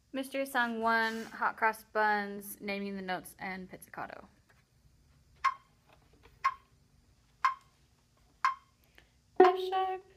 Mystery Song 1, Hot Cross Buns, Naming the Notes, and Pizzicato. F sharp.